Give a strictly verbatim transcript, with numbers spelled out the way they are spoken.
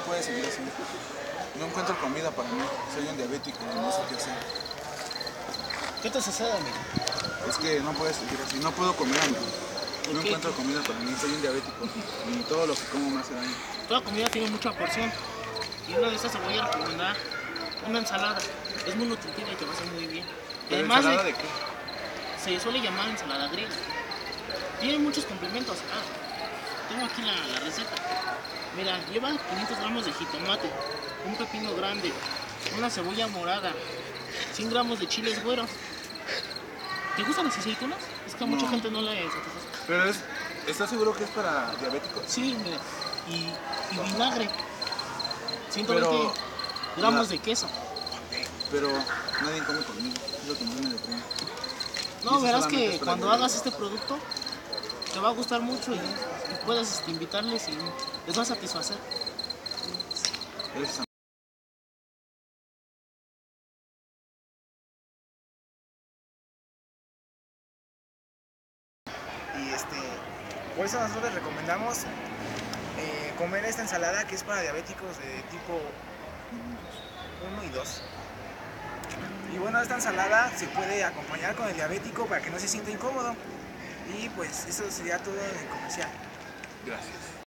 puede seguir así. No encuentro comida para mí. Soy un diabético y no sé qué hacer. ¿Qué te sucede, amigo? Es que no puedo seguir así. No puedo comer, amigo. No ¿Por qué? encuentro comida para mí. Soy un diabético y todo lo que como me hace daño. Toda comida tiene mucha porción. Y una de estas se voy a recomendar una ensalada. Es muy nutritiva y te va a hacer muy bien. Y ¿Pero además ensalada de- de qué? se suele llamar ensalada griega. Tiene muchos complementos. Ah, tengo aquí la, la receta. Mira, lleva quinientos gramos de jitomate, un pepino grande, una cebolla morada, cien gramos de chiles güeros. ¿Te gustan las aceitunas? Es que a mucha No. gente no le satisface. Pero es... ¿Estás seguro que es para diabéticos? Sí, mira. Y, y vinagre. ciento veinte Pero... gramos la- de queso. Pero nadie come conmigo. Es lo que más me deprime. Y No, eso verás solamente que es para cuando diabéticos. hagas este producto te va a gustar mucho y, y puedes este, invitarles y les va a satisfacer. Gracias, Y este, por eso nosotros les recomendamos eh, comer esta ensalada que es para diabéticos de tipo uno y dos. Y bueno, esta ensalada se puede acompañar con el diabético para que no se sienta incómodo. Y pues eso sería todo en el comercial. gracias.